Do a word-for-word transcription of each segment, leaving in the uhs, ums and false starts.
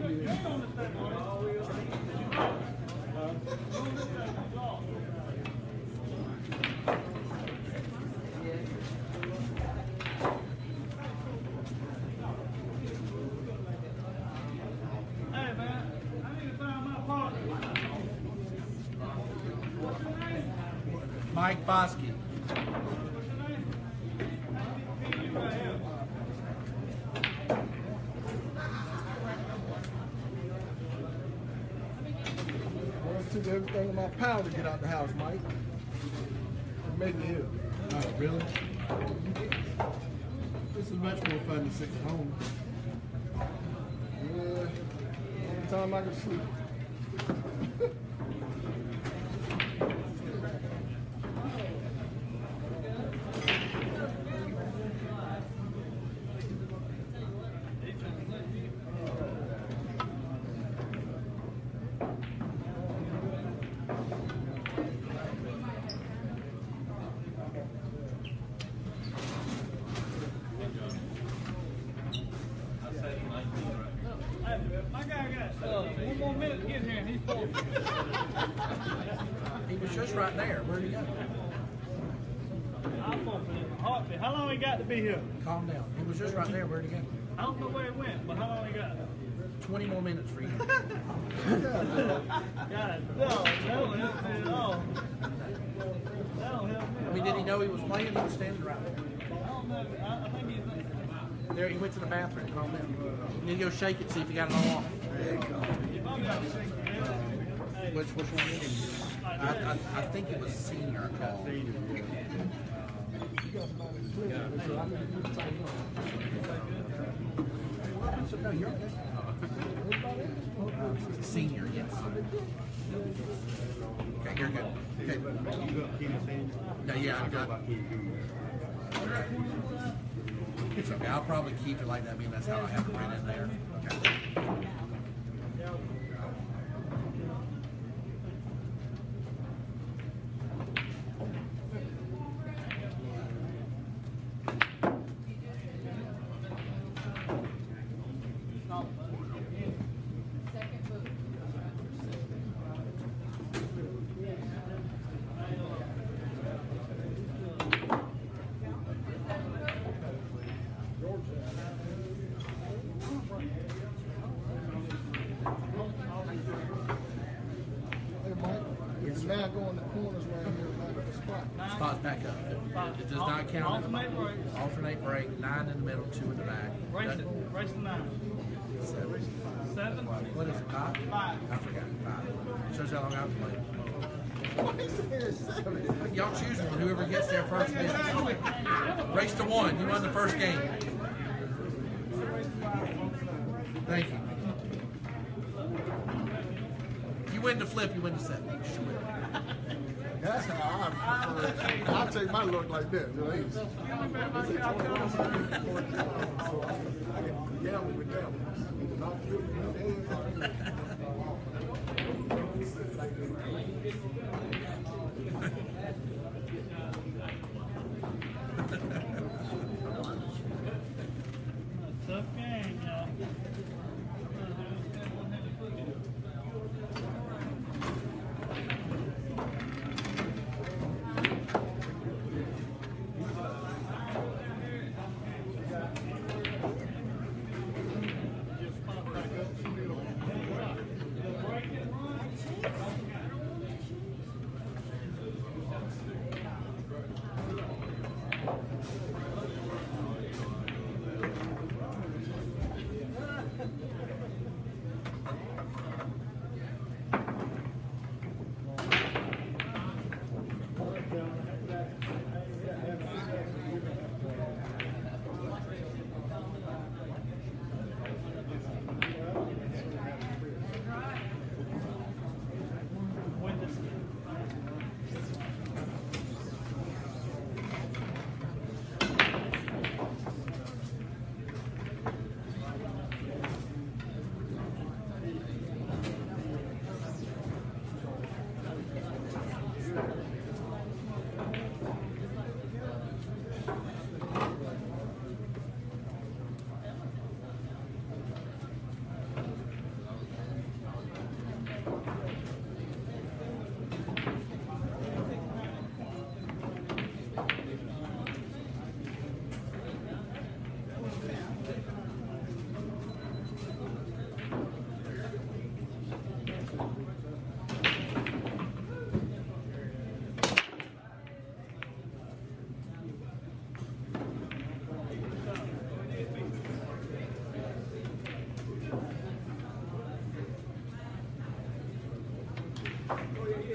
Mike Bosky. I took everything in my power to get out the house, Mike. It made me ill. Oh, really? This is much more fun than sitting at home. Yeah, every time I can sleep. My guy got uh, one more minute to get here and he's full. He was just right there. Where'd he go? I'm full for this heartbeat. How long he got to be here? Calm down. He was just right there. Where'd he go? I don't know where he went, but how long he got? twenty more minutes for you. God, no, that don't help me at all. That don't help me. I mean, did he know he was playing? He was standing right there. I don't know. I, I think he's. There, he went to the bathroom. Calm down. You need to go shake it, see if you got it all off. There you go. Which, which one is it? I, I, I think it was senior call. No, you're okay. Uh, senior, yes. Okay, you're good. Okay. No, yeah, I'm good. It's okay. I'll probably keep it like that. I mean, that's how I have it right in there. Okay. Now go in the corners right here back at the spot. Spot's back up. It does not count. Alternate breaks. Alternate break. Nine in the middle, two in the back. Race it. Race the nine. Seven. Seven. What is it? Five? Five. I forgot. Five. Shows how long I've played. Why is there seven? Y'all choose one. Whoever gets there first wins. Race to one. You won the first game. Thank you. You win the flip, you win the set. That's how I prefer. I'll take my look like that. You know, he's, he's a twenty-one, so I can gamble with them. Not Tough game, y'all.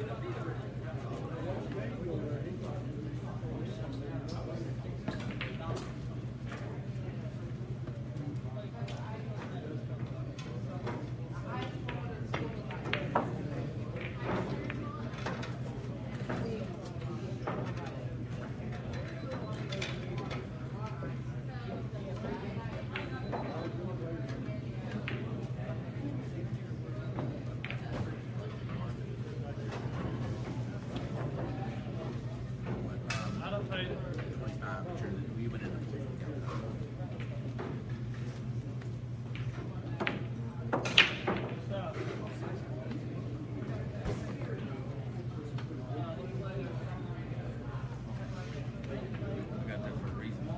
I don't pay it. twenty-five, sure, we went in the Stop. We got that for a reason.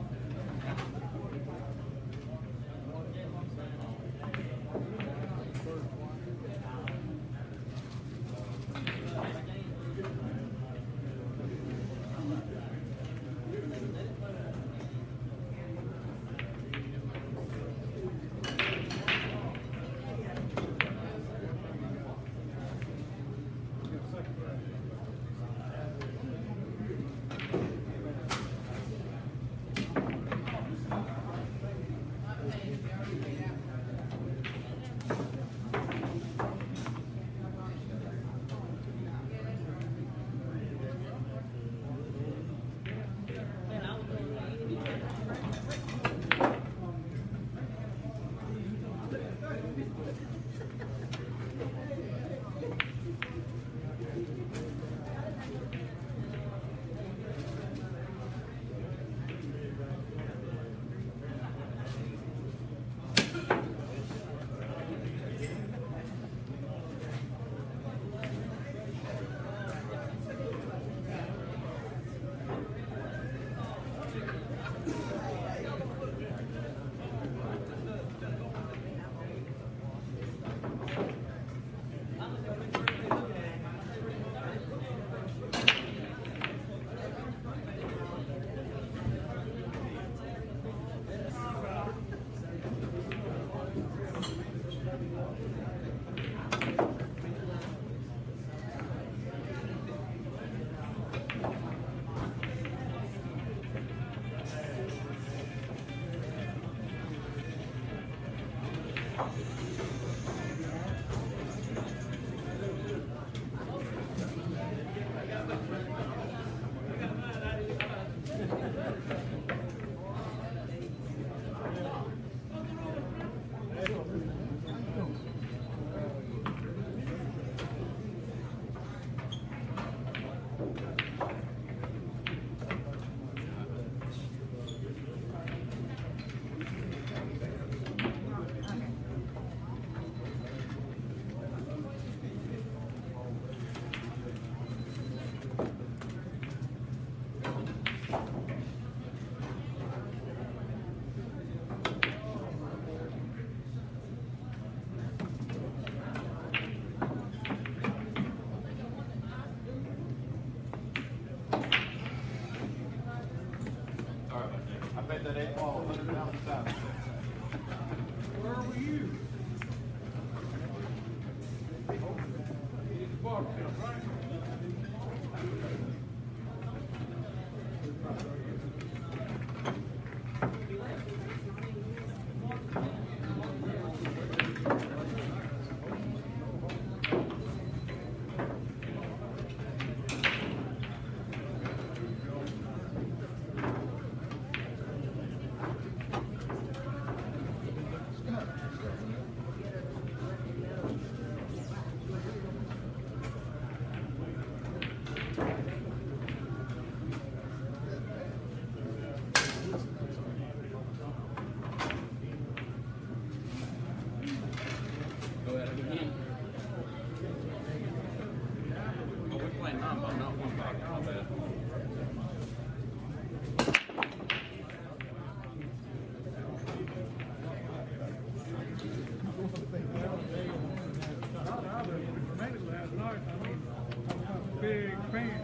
Big fan.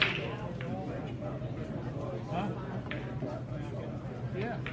Huh? Yeah.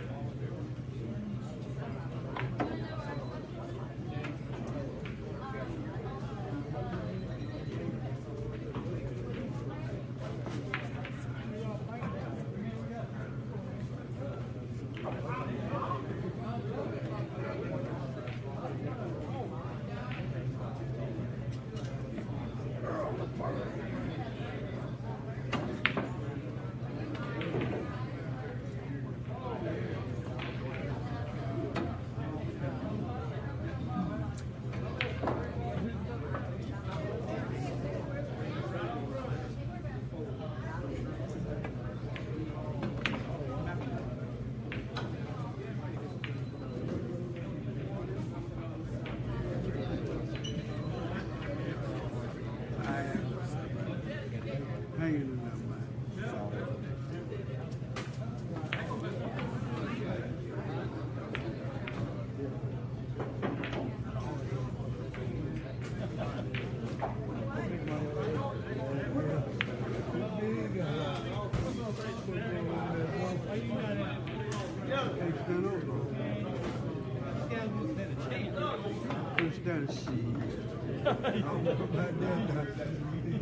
trying to see. I don't know about that. I don't know about that.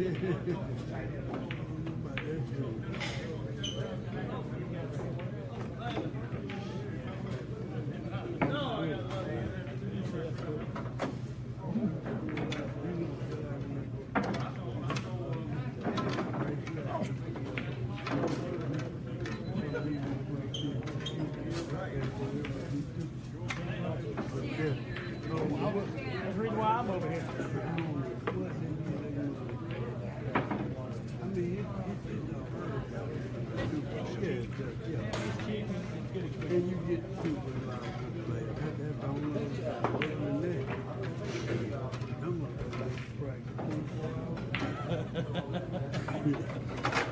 That's the reason why I'm over here. I mean, it, it, it, yeah, yeah. It's cheap and it's good experience. And you get people a lot of good players. That, that's the only thing. Other than that, I'm not going to practice.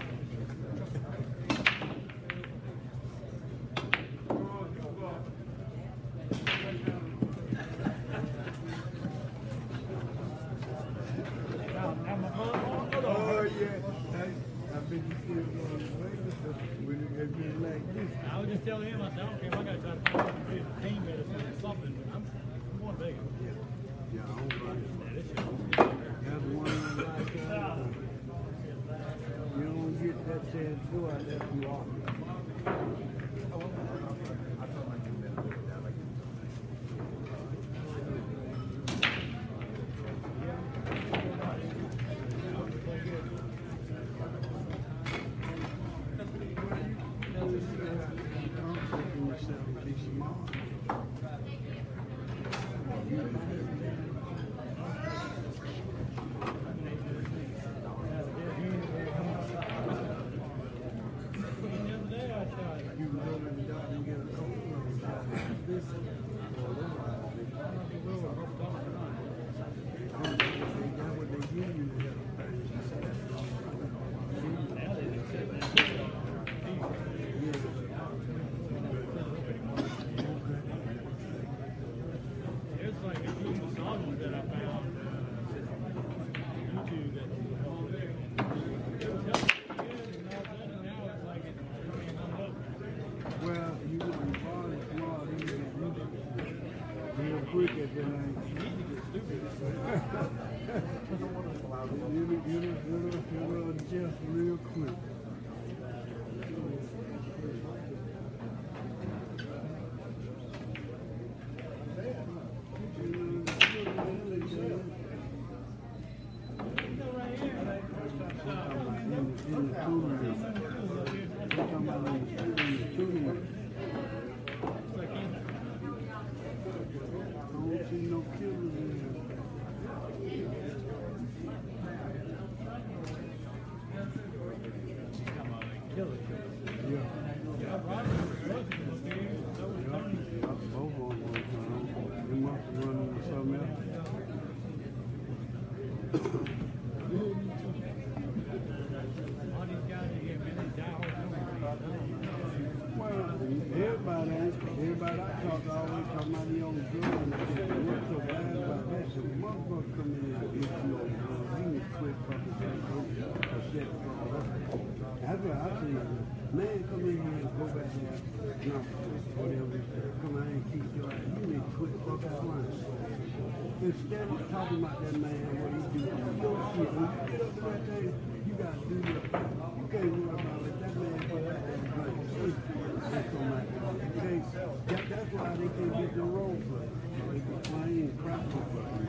Oh, yeah. I, I bet you still going away when it gets like this. I was just telling him, I said, I don't care if I got to try to find a team medicine or something, but I'm, I'm going to Vegas. Yeah. Yeah, I don't like it. Yeah, this shit. That's one of the like that. You don't get that chance to go out there too often. There's like a few songs that I found on YouTube that it was helping good, and all of a sudden now it's like it's being hung up. Well, you want to fall as small, you get real quick at the line. You need to get stupid. You know, you know, you know, you know, just real quick. Everybody, everybody I talk to always talking about the old girl, and what's so bad about that? So the motherfucker come in and get you on the girl, he can quit fucking saying, oh, or shit, that's what I say. Man, come in here and go back there, no, whatever, come out and keep your ass. You need to quit fucking flying. Instead of talking about that man, what he do, you don't shit. When you get up to that thing, you gotta do your thing. You can't worry about it. That man go back there and play. That's on my okay. that, that's why they can't get the role for it. They can play and practice for it.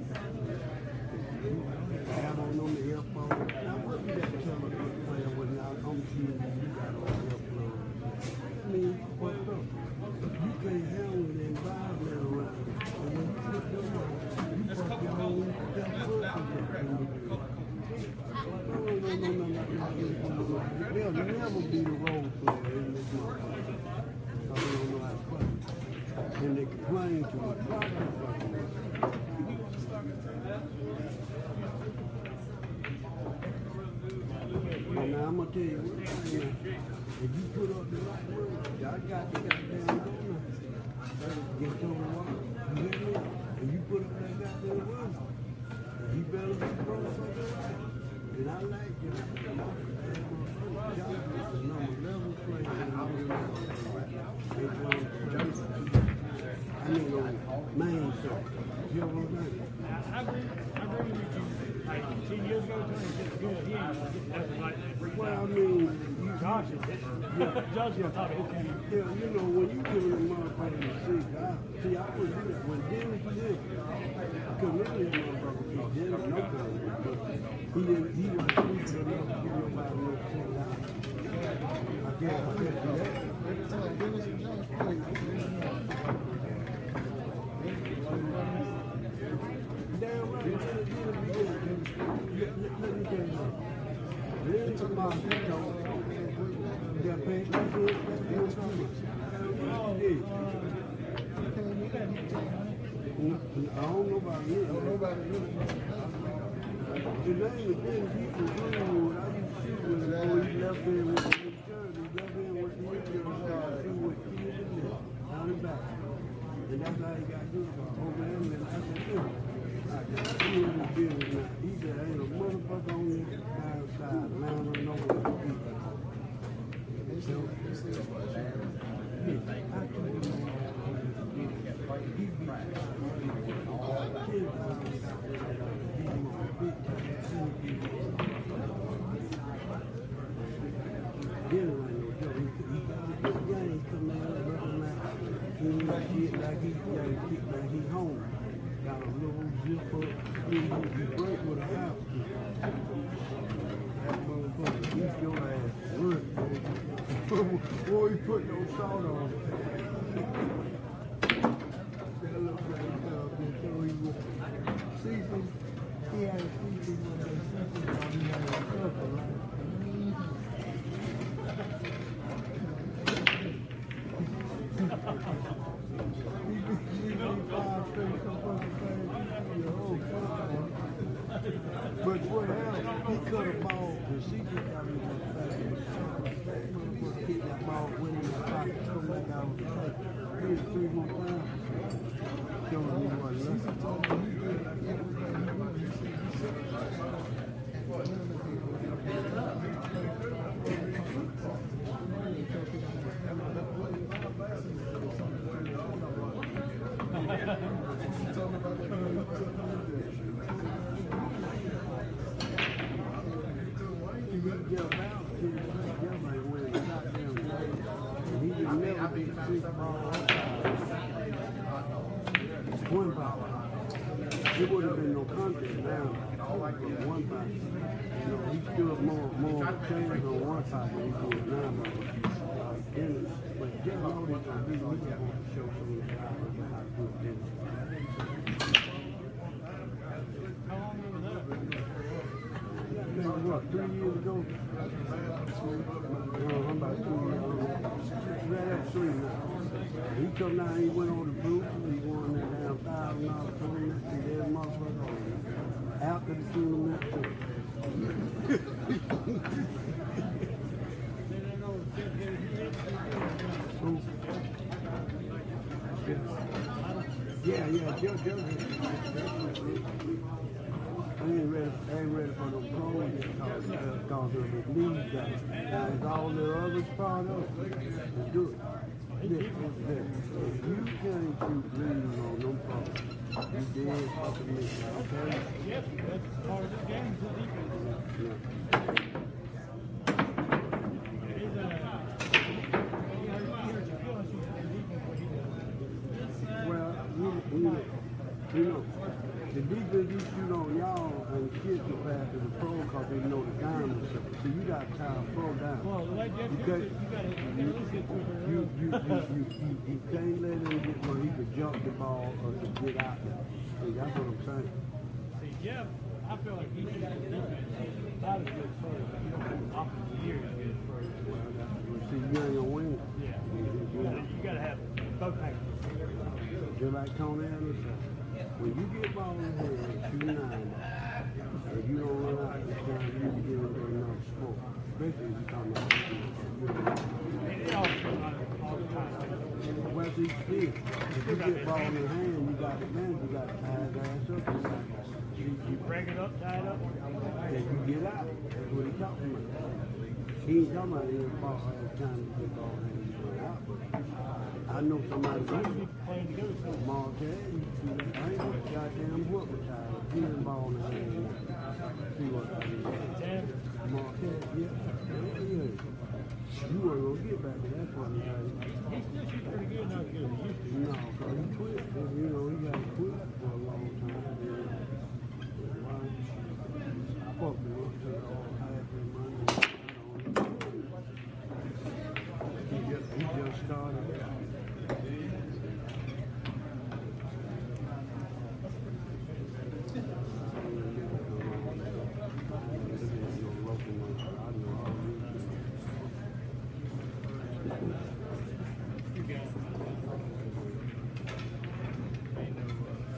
Have on on the airport. Now, what do that tell a good player when I'm shooting you got on the airport? I mean, what's up? You can't handle the environment around you. And when you put them on, you fuck your whole damn person. No, no, no, no, no, no. They'll never be the role player in this motherfucker. I don't know how to play. And they complain to me. Well, now I'm gonna tell you one thing. If you put up the right word, I got the goddamn donor. Get on the water. You hear me? If you put up that goddamn word, you better be brought something right. And I like you. Number eleven player. I mean, main circuit. You know what I'm saying? I agree, I agree with you. Like ten years ago, Tony's just good. He ain't nothing like that. Well, I mean, you, Josh is it. yeah, Josh is top of his game. yeah, you know, when you give a motherfucker a seat, I, see, I was do that. When Dennis did, because many of the motherfuckers be Dennis, no problem, but he didn't, he was stupid enough to give nobody no seat. I guess I can't do that. Every time Dennis and Josh play, Damn right, Dennis, Dennis be good. Let, let, let me tell you something. Dennis and Mark, you know, they're paying, that's it, that's it, that's it. I don't know about you. nobody really The name of them people Greenwood, I used to shoot with him before he left there with the maturity, left there with the Indian style, shoot with kids in there, down the back. And that's how he got good about over him, and I said, yeah, I got two in the building now. He said, ain't a motherfucker on this damn side, man, I don't know what to do. They say, they say it's like that. Yeah, I told him, he be Dinner ain't no joke. He, he got a good game coming out looking like he shit like he got a kick like he home. Got a little zipper, he he break with a house key. That motherfucker beat your ass. Look, boy, he put no salt on it. That looks like he uh, been through he was season. He had a season with a season while he had a couple, right? But what happened, he cut a ball, the C J got me on the back of the shot. Hit that ball, went in the pocket, come back out of the plate. He hit three more times. Showing me what one ball. It would have been no contest now. But one ball. You know, he stood more more of a chance on one side than he did now. But Dennis, but Jeff Lody's gonna be we just want to show some of the guys how good Dennis is. How long was that? Maybe what, three years ago? No, I'm about two years old. Right up three now. He come down, he went on the booth, he won that damn thousand dollar tournament, and that motherfucker after the tournament too. Yeah, yeah, Joe, Joe. I ain't ready, I ain't ready for no pro yet because of the league guy. Now, it's all the other part of it. It's good. This is this. If you can't shoot leads on them pros, you dead fucking me, okay? Yes, that's part of this game, is the defense. Yeah. He's a, he hurt your feelings, he's the defense, what he does. Well, you, you, you know, the defense you shoot on y'all and kids will pass to the pro because they know the diamond. So you got to tie a pro down. Well, like Jeff, you, Okay. you got to at least get through her. You, you, you, you, you, you can't let him get where he could jump the ball or to get out there. See, that's what I'm saying. See, Jeff, I feel like he should get defense. Not as good first. You know, off the year, he's good first. Well, that's, see, you ain't gonna win. Yeah. You, you, You gotta, you gotta have both packages. just like Tony Anderson. When you get ball in the hand, shoot nine, if you don't run out this time, you can get into another sport. Especially if you're talking about It all comes out all the time. well, see, see, if you get ball in the hand, you got the man, you got to tie his ass up. You, got, you, you, Break it up, tie it up. and you get out. That's what he's talking about. He ain't talking about any ball all the time to get ball in and get out. I know somebody They should be playing together. So Marquez, quit. And, you know, he got to quit for a long time. You know. Why? I fucked him up, took all half his money. He just, he just started out. You got, ain't no, uh,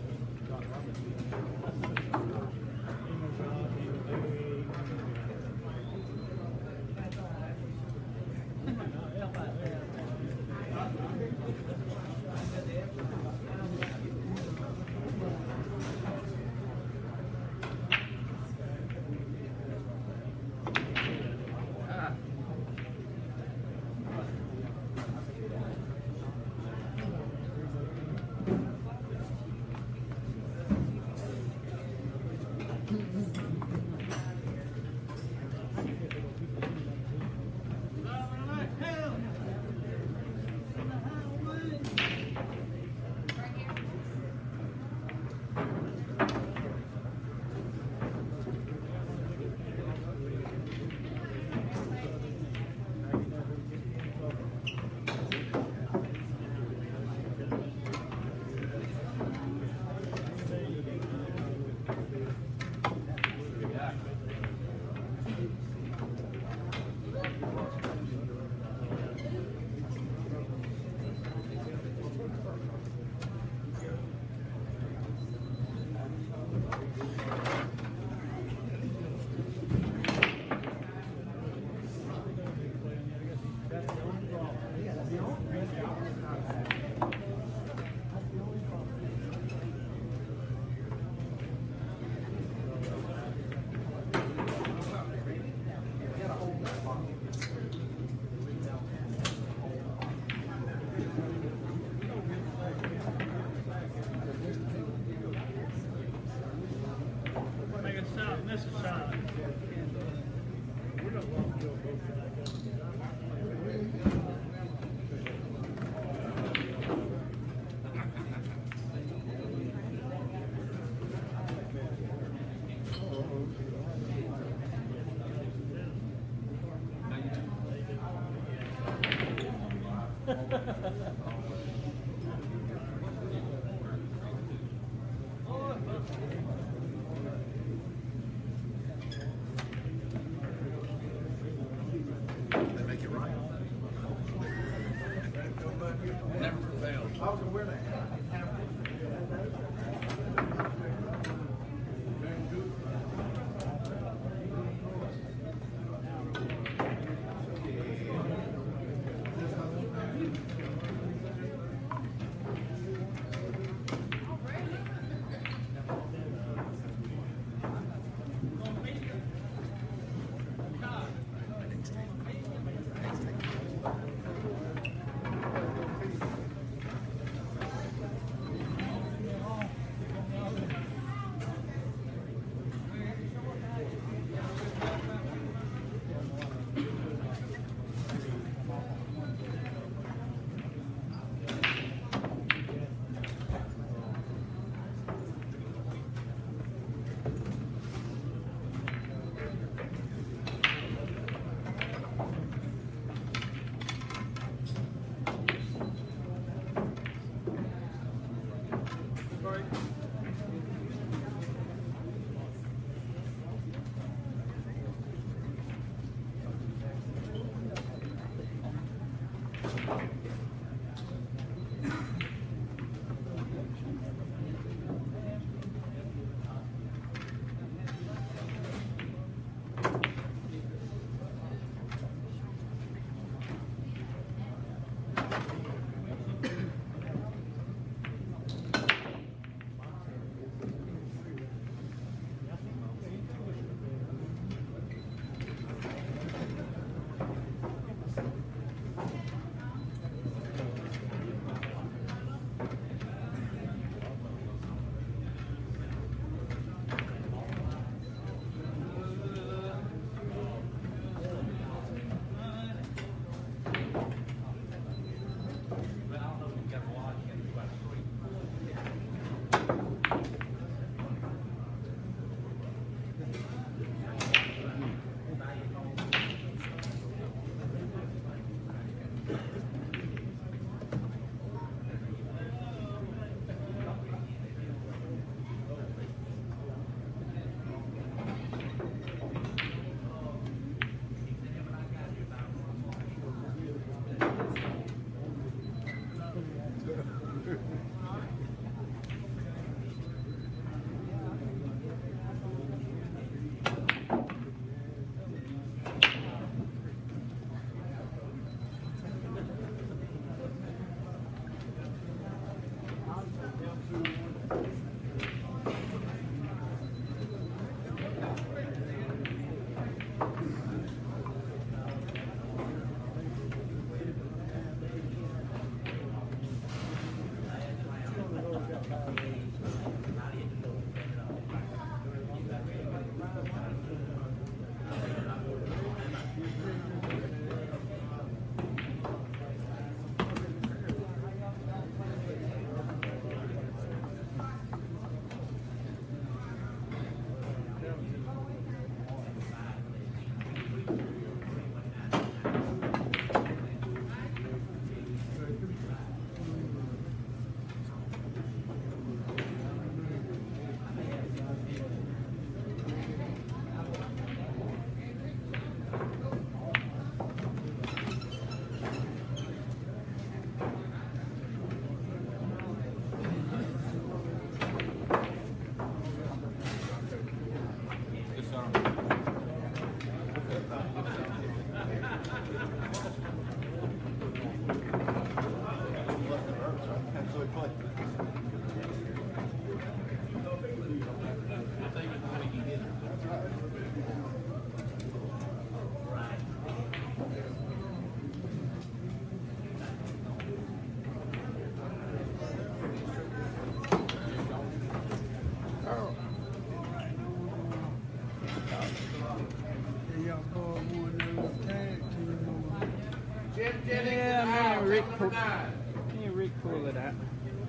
They y'all boy won those tag team. Yeah, me and Rick pull, me and Rick pull it out.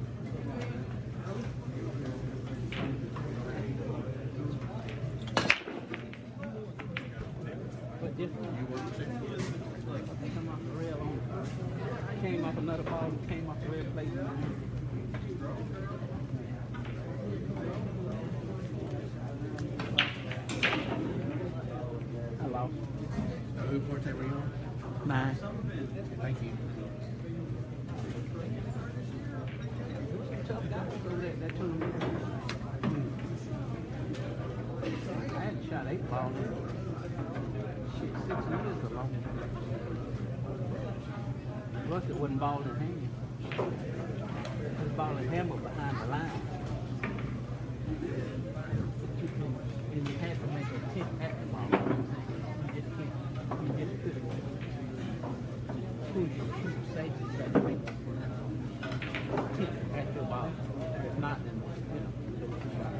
But this one, came off the rail on. Came off another ball, came off the rail plate. I lost. Uh, who Forte were you on? Nine. Thank you. Tough guy for that, that tournament. I hadn't shot eight ball in six, six years ago. Russell wasn't ball in hand. His ball in hand was behind the line. And you had to make a tenth at the ball. You just can't, you just couldn't. Who shoot safety that way. At the ball. If not, then, you know.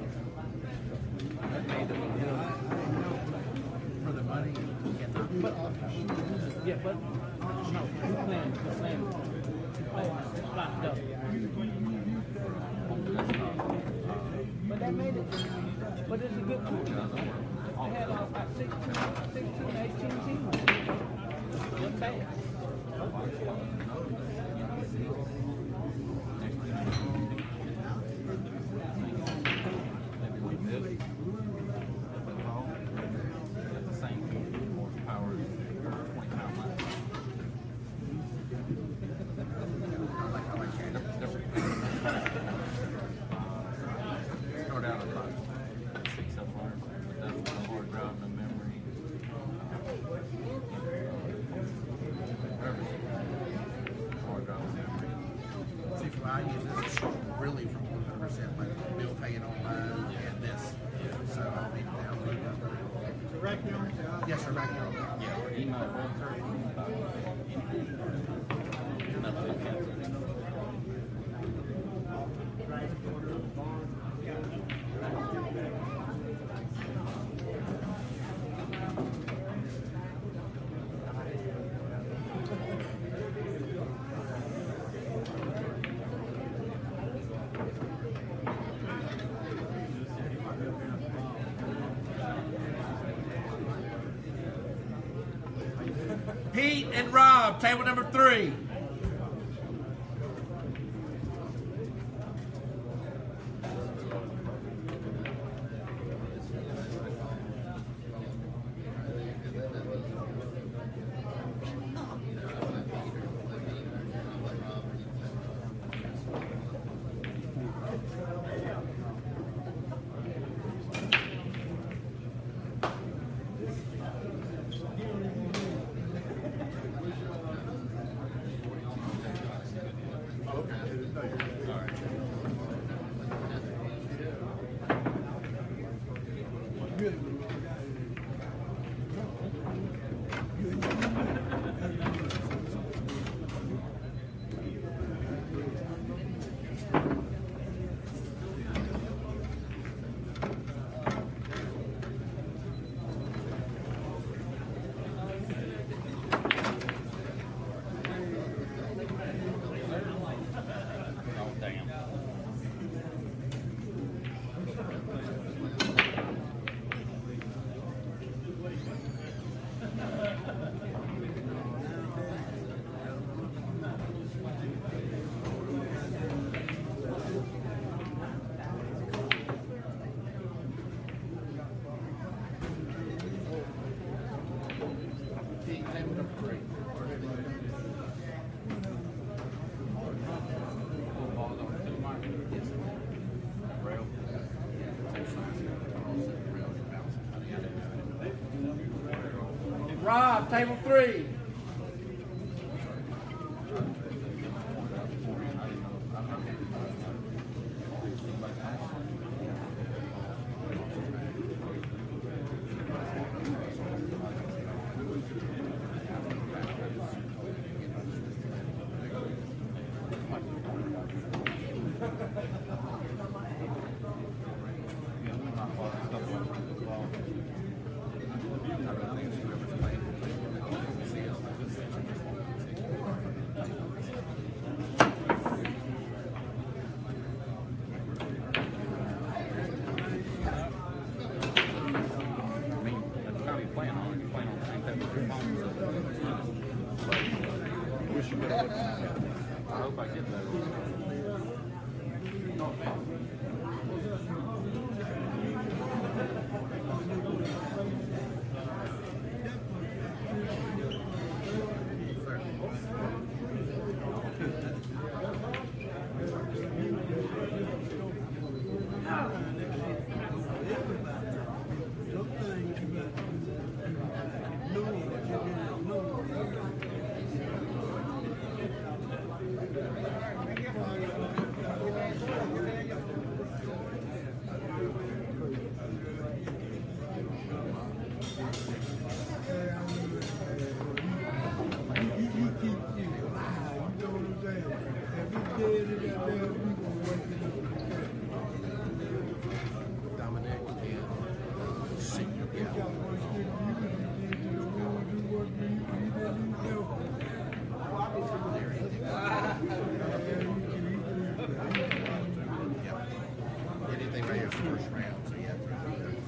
That made it a little. For the money, you get the But, yeah, but, no, we're playing, we're playing, we're playing locked up. But that made it, but it's a good tour. I had uh, about sixteen, sixteen, eighteen teams. Good bad. start out at like six seven hundred, but that's the hard drive, no memory. Hard drive, no memory. See, for I use this really from one hundred percent, like bill paying online and this. So I'll need to download it. Rack you on? Yes, sir, back here. Yeah, or email web surfing, about anything. Nothing like that. Pete and Rob, table number three. Rob, table three. Dominic and see, yeah. Anything right here is first round, so you have to do that.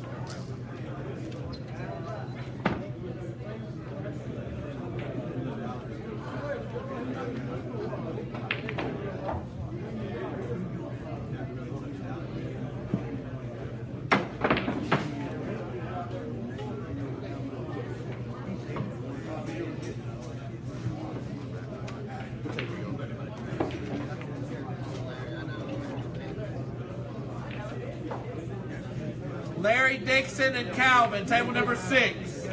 Larry Dixon and Calvin, table number six.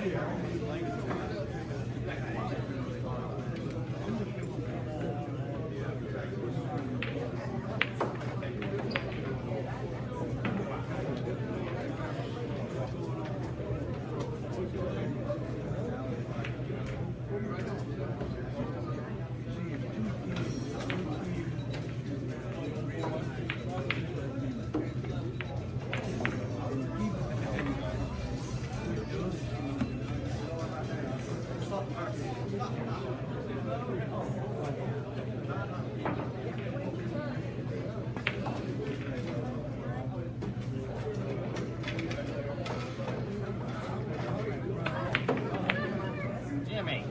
Jimmy.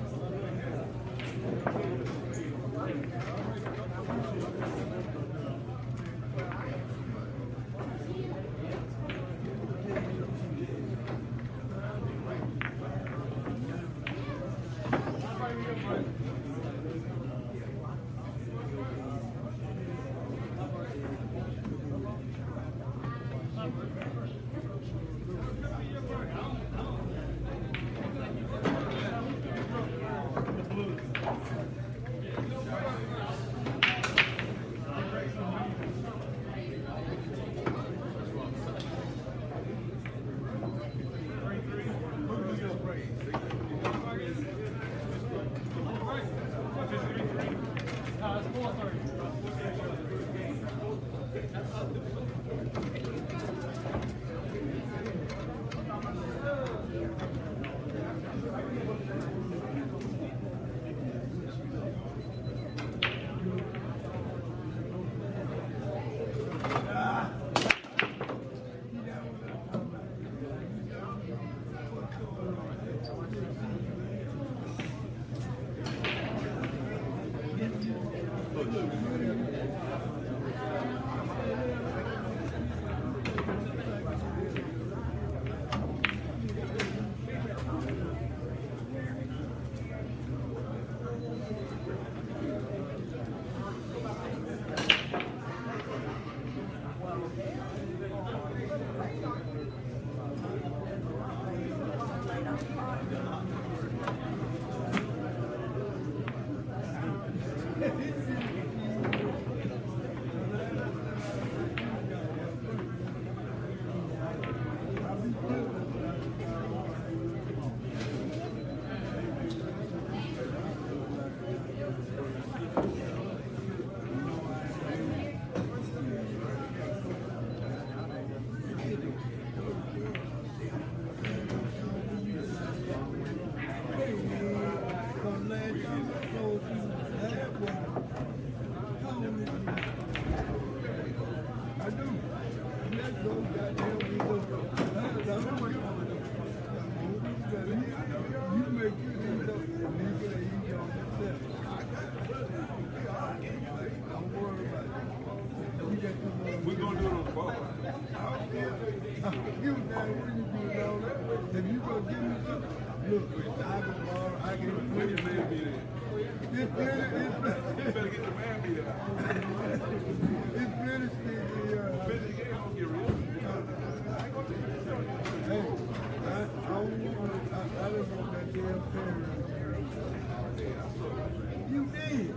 Don't worry about it. We got to come on. We're gonna do it on the ball. I don't care. You now, what you do all that? If you gonna give me something, look, I can borrow, I can When your man be there? It's plenty, it's You plenty. better get the man be there. It's plenty still here. Finish the game, don't get rid of it. Hey, I, I don't want, I, I don't want that damn parent. You did.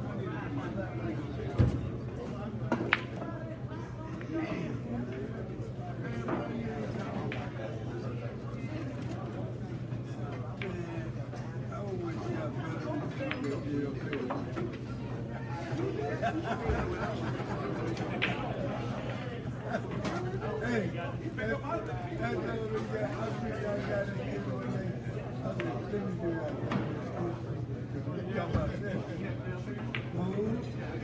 I always got better than that damn Hey, that's all we got. I think I got it here one day. I said, let me do that. Y'all about that. Oh,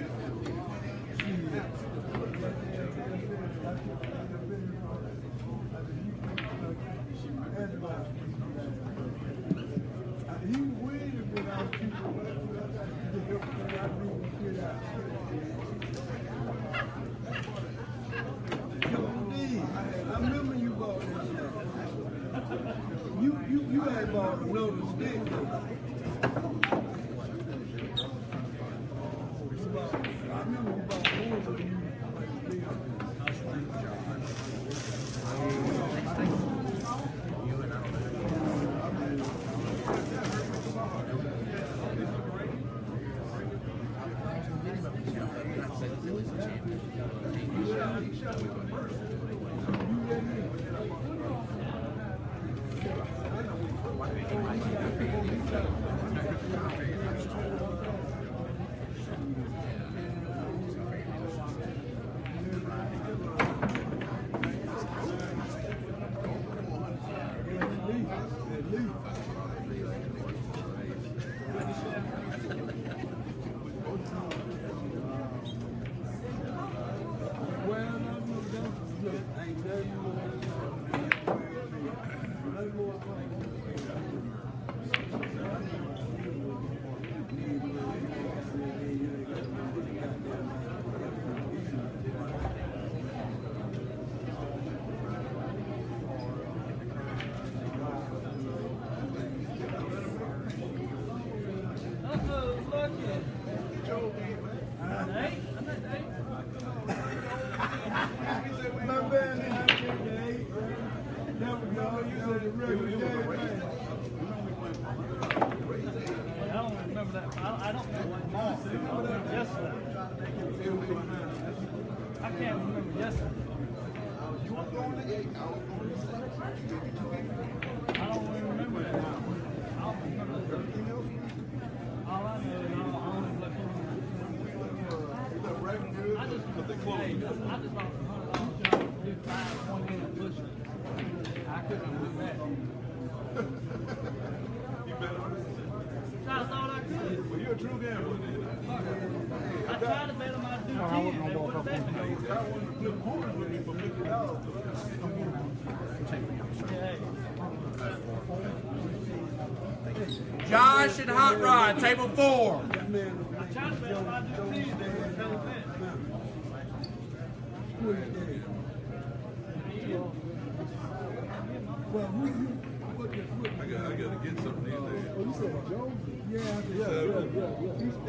shit. He waited without people to help me out being get out. I remember you bought that shit. You you you had bought another stick though. You bought, I remember you bought more than you. I don't know what month. Yesterday. I can't remember yesterday. You want to go on the eight? I was going to the six. I don't even remember that. I don't remember that. All I know is I only looked on. I just, But they closed. hey, I just lost a hundred dollars trying to do five twenty minute push-ups. I couldn't do that. You better. That's all I could. Well, you're a true gambler. I tried to bet them I'd do ten. They wouldn't let me. I wanted to flip corners with me for fifty dollars. Josh and Hot Rod, table four. I tried to bet them I'd do ten. They wouldn't let me. Well, who you? What the what? I got, I got to get something these days. Oh, you said Joe? Yeah, yeah, yeah, yeah. He's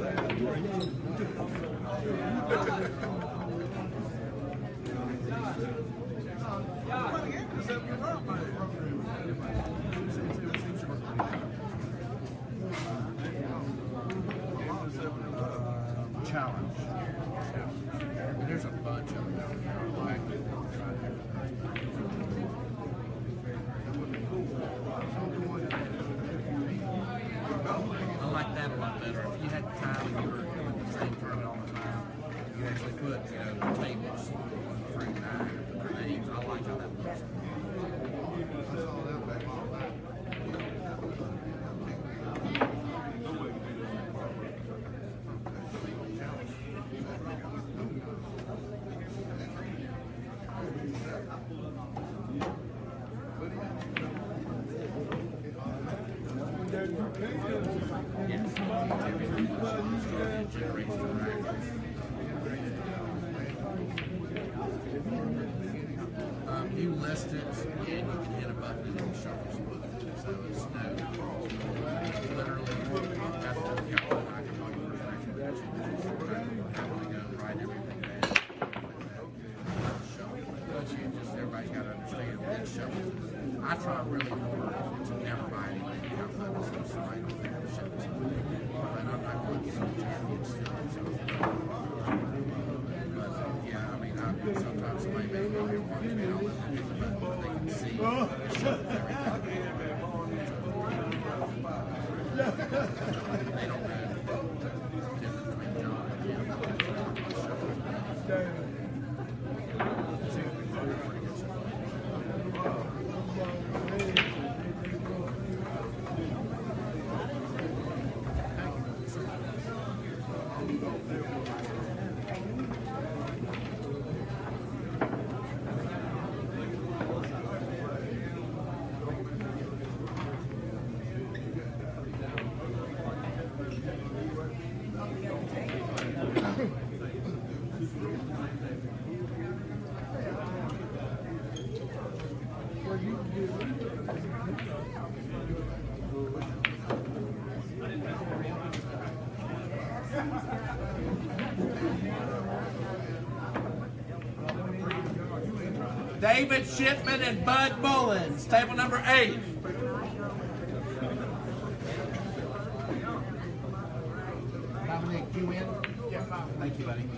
Challenge. There's a bunch of them. I like that a lot better. If you had time and you were doing the same tournament all the time, you actually put, you know, tables through nine and put their names. I like how that looks. Yes. list it, and you can hit a button and it shuffles them. So it's no, literally, after the count, I can call you first action, but you have to go write everything down. Shuffle. But you just, everybody's got to understand that shuffle. I try really hard to never buy anything out of this stuff, so I don't think it shuffles. But I'm not going to some champions still. So, but yeah, I mean, I, sometimes somebody may be able to watch me, I'll let them hit the button, but they can see it shuffles everything. They don't know the difference between John and him. David Shipman and Bud Mullins, table number eight. Dominic, you in? Yeah, thank you, buddy.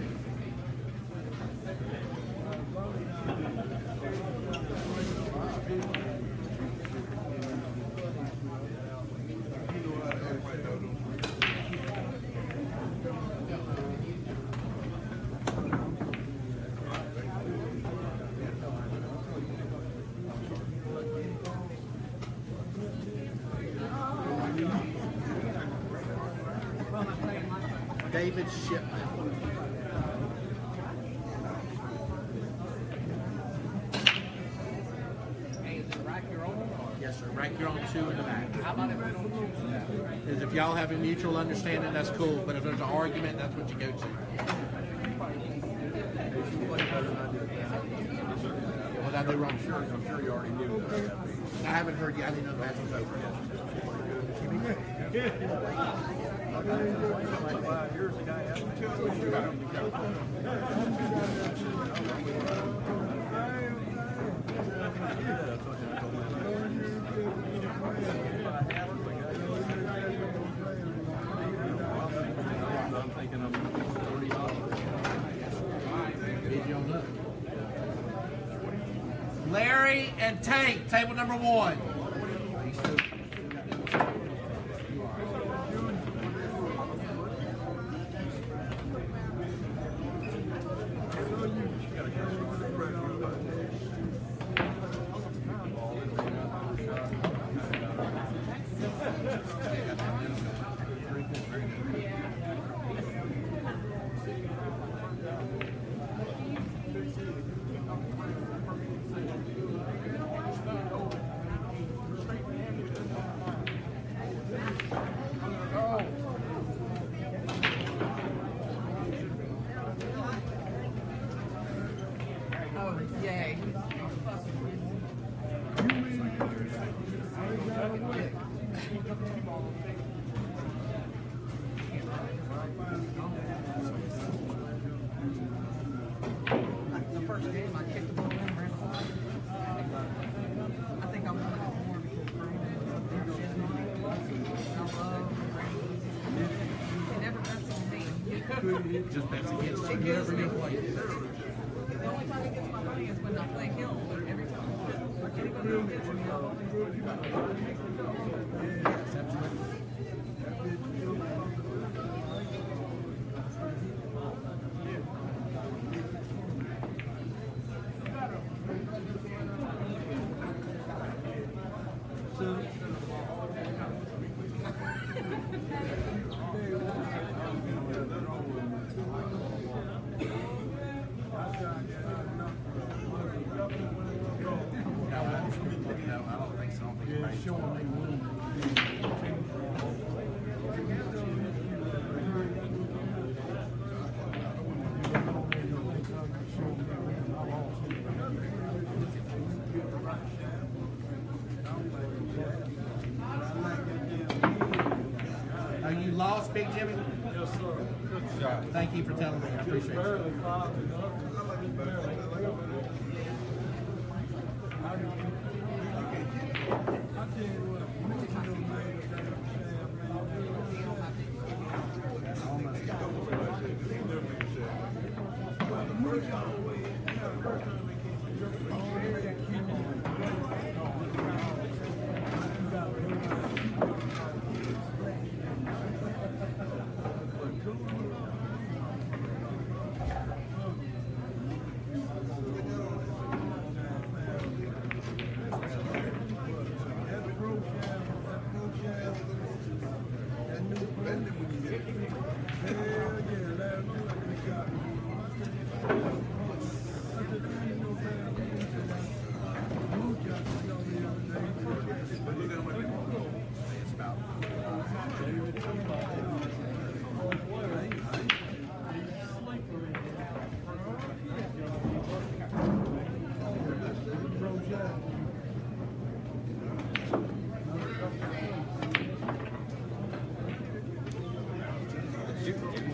David Shipman. Hey, is it rack your own? Yes, sir. Rack your own two in the back. How about if we don't choose that? Is if y'all have a mutual understanding, that's cool. But if there's an argument, that's what you go to. What did I do wrong? I'm sure, I'm sure you already knew that. I haven't heard yet. I didn't know the match was over. Larry and Tank, table number one. Oh, yay. The first game, I kicked the ball in, ran forward. I think I'm going to go more because Brandon was shit on it. I love Brandon. It never bets on me. Just bets against It you. gives Whoever me. you play. The only time it gets my money is when I play him, but every time anybody who gets me, I'll always Yes, absolutely. No, I don't think so. I don't think anybody's showing me. Big Jimmy? Yes, sir. Thank you for telling me. I appreciate it. Barely five enough. Barely. I tell you what, you don't make a You